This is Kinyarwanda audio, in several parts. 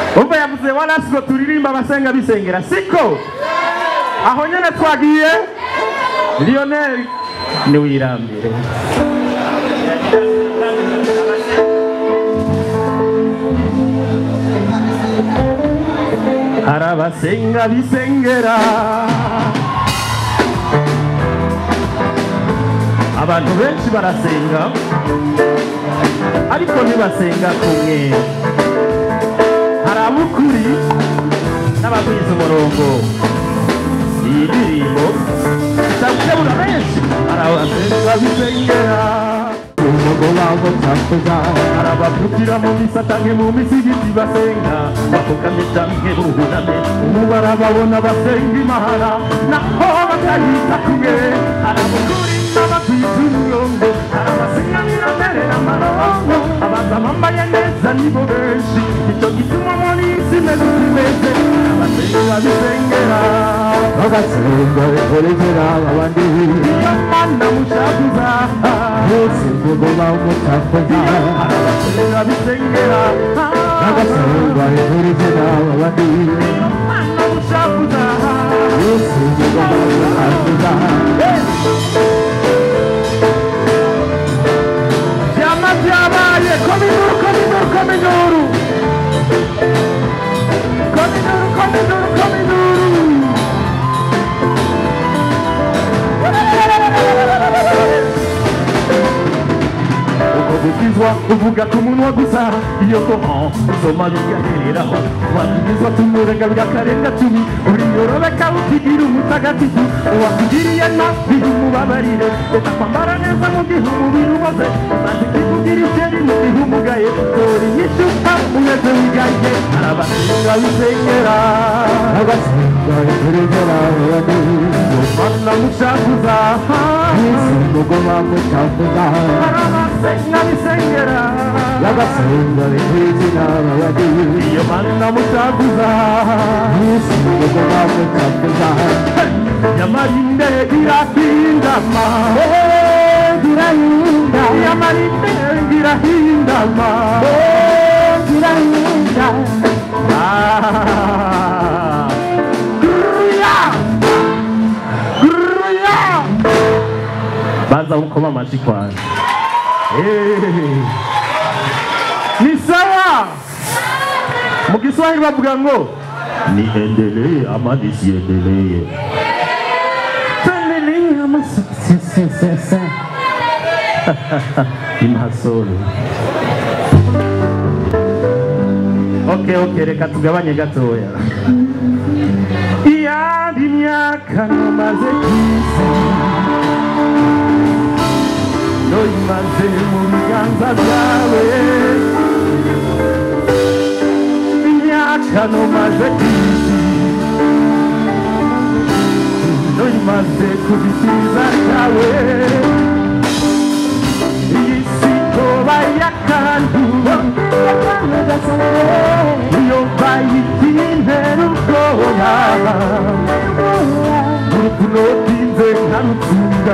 umva yavuze wala siko turirimba abasenga bisengera siko aho nyene twagiye Lionel ni wirambire arabasenga bisengera abantu benshi barasenga ariko ntibasenga kumwe hari abukuri n'abagwiza umurongo iyi ndirimbo itakebura benshi arabasenga bisengera umugo wabo takoza arabavukira mu misata nke mu misigiti basenga bapfukamye canke buname ubu barababona basenga imana naho bakayita kumwe arabukuri n'abagwiza umurongo arabasenga birambere n'amarongo abaza bambaye neza nibo benshi icyo gituma muri isi meze zimeze abasenga bisengera bagasenga bikorera abandi iyo mana mushakuza bose ngoba umutakoza arabasenga bisengera bagasenga bikorera abandi iyo mana mushakuza bose ngoba umutakoza Yabaye kominuru uvuga ku munwa gusa iyo kohan usoma bigahereraho wakigizwa tumurenga bigakarenga tumi uriyorobeka ukigira umutagatifu uwakugiriye nabi umubabarire reka kwambara neza mu gihe umubiri umaze maze kikugira icyeri mu gihe umugaye tori yishuka umeze wigaye arabasenga bisengera agasenga bikorera abandi mana mushakuza mugoma mushakuza arabasenga bisengera agasenga bikorera abandi iyo mana mushakuza mugoma mushakuza yamarinde girahindama girahinda yamarinde girahindama girahinda baza ukoma amashi kwanza ni sawa mu Kiswahili bavuga ngo ni endelee ama nisiendelee endelee ama imhasolo okay reka tugabanye gatoya iyandi myaka nomaze kwisi noimaze mu biganza byawe imyaka nomaze kwisi noimaze kubitiza byawe isi koba yakandu iyo bayitintera ubwoba urukunotinze nkarutsinda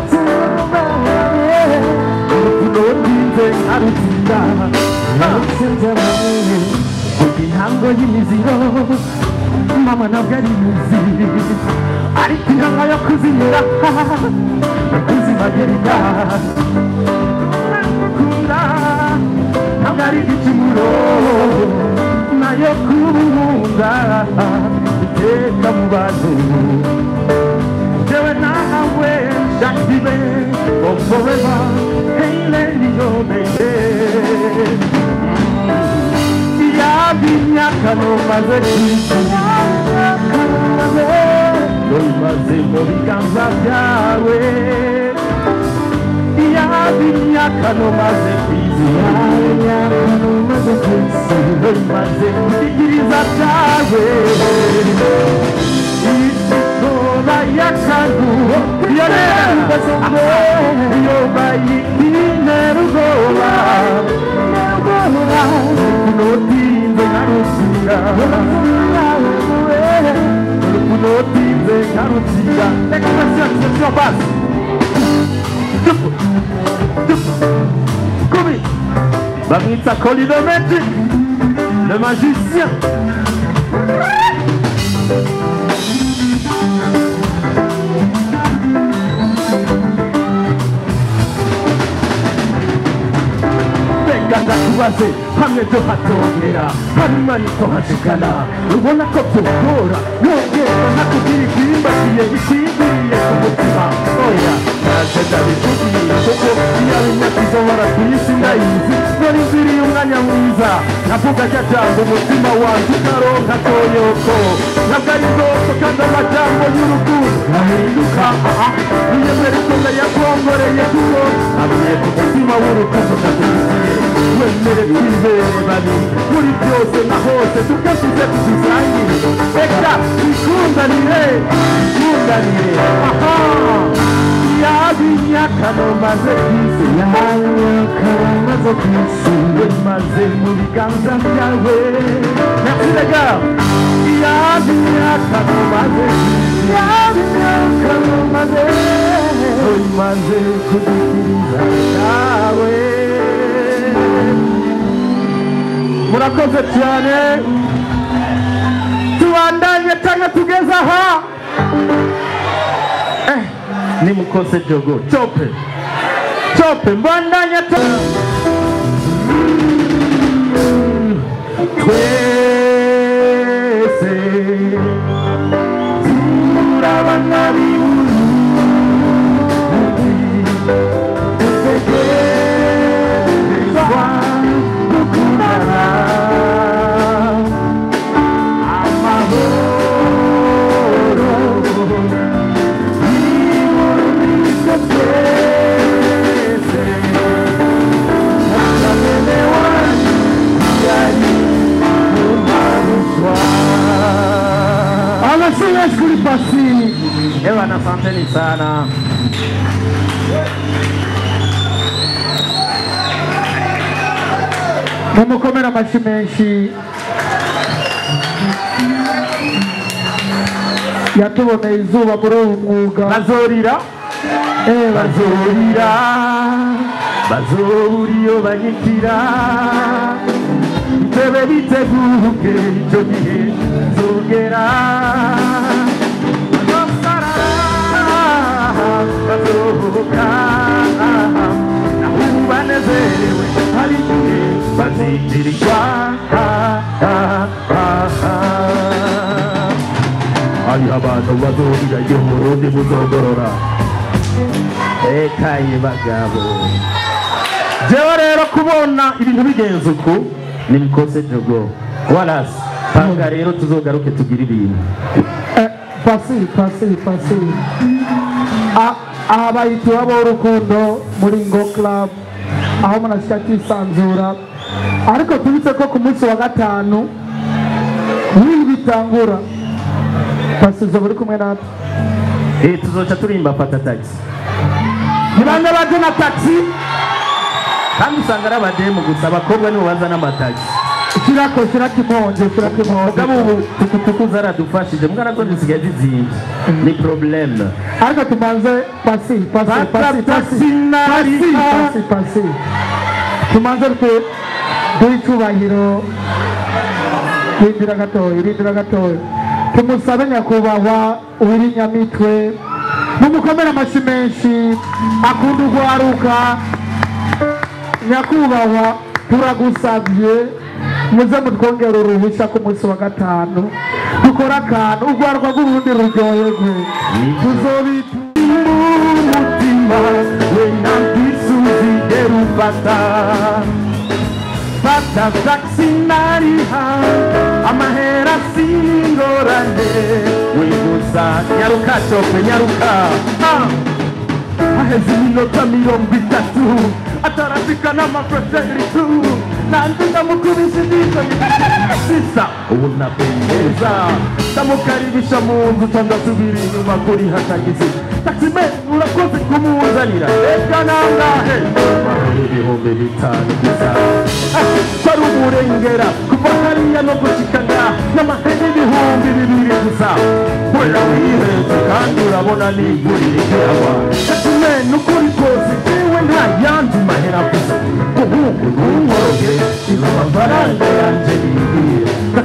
urukunotinze nkarutsinda narutsinze bamwe kuko intango y'imiziro mama ntabwo ari imizi ariko intanga yo kuzinyura kuzimagerera nakukunda ntabwo ari igicumuro nayo kubunda iteka mu bantu jewe nawe shakibe oh forever hey lady oh baby yabimyaka nomaze kwisi noimaze mu biganza byawe yabimyaka nomaze kwisi noimaze kutigiriza byawe isikoba yakandu iyo bayitintera ubwoba urukunotinze nkarutsinda urukunotinze nkarutsinda expression basi bamwita Colidometric le magicien. Kubaze hamwe byo hatongera harimo nito hashikana ubona ko byokora yongera nakubwira ikirimbagiye ikwigiriye ku mutima oya nagenda bikugiye kuko iyo abinyakizo baratwisi ndayizi none nziriye umwanya mwiza navuga rya jambo umutima wanjye utaronka toyoko ntabwo ari bwoko kandi amajambo y'urukundo ahinduka iyemere ikombe yakongoreye kuko abiye ku mutima w'urukundo ndakubisiye wemere twizere babiri muri byose na hose tugasize tuzisangire reka twikundanire aha yabinyakano maze kwisi yabinyakano maze kwisi maze mu biganza byawe merci les gars yabinyakano maze kwisi yabinyakano maze kudukiriza yawe murakoze cyane tubandanye cyangwa tugeze aha nimukose jogo chope mbandanye twese turabana Ewana, asanteni sana. Mumukomera amashyi menshi yatuboneye izuba muri uwo mwuga. Bazorira iyo banyitira tebe biteguke icyo gihe zogera bazohoka naho banezerewe hari igihe bazitirirwa hariho abantu bazorira igihe umurundi muzogorora ekaye bagabo jewe rero kubona ibintu bigenze uku nimukose jogo walasi panga rero tuzogaruke tugira ibintu pasi aha bayituye b'urukundo muri Ngo Club aho munashyira kwisanzura ariko tubitse ko ku munsi wa gatanu w'ibi bitangura pasi zo buri kumwe natwe tuzoca turimba fata taxi nibande baje na taxi kandi usanga ari abademu gusa abakobwa nibo bazana amatagisi shira kimonje mugabo ubu tukutuku zaradufashije mwana zo zisigaye zizimvye ni problème ariko tumanze pasi tumanze duicubahiro rindira gatoya tumusabe nyakubahwa Uwiri Nyamitwe mumukomere amashyi menshi akunda urwaruka nyakubahwa turagusabye muze mutwongera uruhushya ku munsi wa gatanu dukora akantu urwarwa rw'urundi ruryoherwe tuzobita umutima wenda twisubize rufata fata taxi nariha amahera singorane wigusa nyaruka tope nyaruka aheze iminota 30 atarafika n'amafresheri tu nanjye ndamukubisha indishoni sisa ubu napendeza ndamukaribisha mu nzu cyangwa asubira inyuma kuri hatagisi taxime urakoze kumuzanira reka nangahe ibihumbi 5 gusa kwari umurengera kuva hariya no gushika ngaha n'amahera ibihumbi 2 gusa wera wiheze kandi urabona nigurira ikirahwa taxime nukuri kose jewe nta yandi mahera gusa ubu n'umworoge izo mafaranga yanje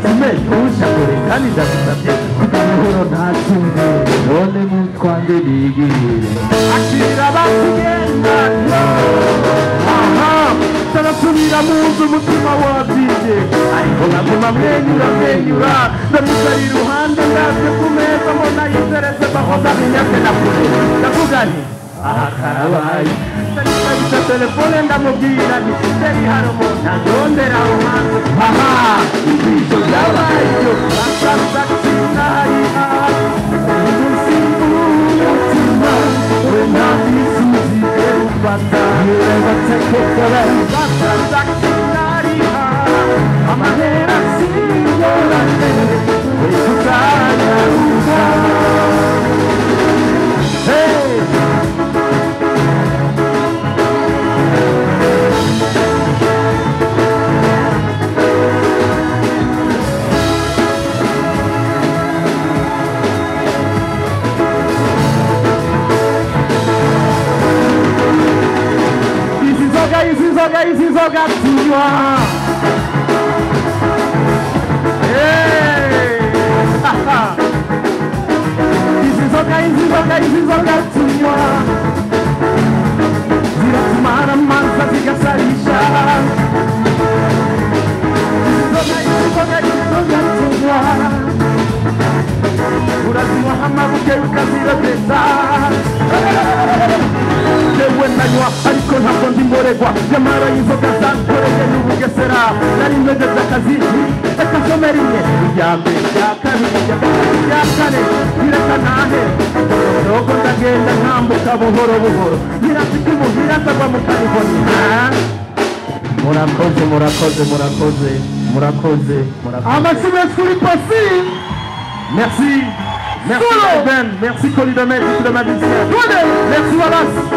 ntushakure kandi ndagusabye kuko amahoro ntatunge none mutwange nigirire akira bakugenda aha tarasubira mu nzu umutima wabyize ariko nkaguma mwenyura ndamucara iruhande ndaze ku meza mbona yiteretse bahoza minyake na kure ndavuga nti aha karabaye ndabita telefone ndamubwira nti kiteri hano umuntu andondera aho hanze aha ibyo byabaye byo basanza kinari umunsi w'umutima we nta misuzi erufata batekekera basanza kinari amahera singorane we tuzanyaruka Izi nzoga tunywa izi nzoga tunywa ziratumara amazi zigasarisha izi nzoga tunywa urazinywa amabuye ukazirageza yewe nanywa ariko ntabwo ndi mboregwa nyamara inzoga zankoreye n'ubugesera nari mpejeje akazi reka nsome rimwe irya mbere irya kabiri irya gatatu irya kane bireka ntahe dogo ndagenda ntambuka buhoro buhoro nyirafite imuhira ndagwa mu kanihoni murakoze amashyi menshi kuri Pasi. Merci Ben, merci Colidomètre, le magicien. Merci Wallace.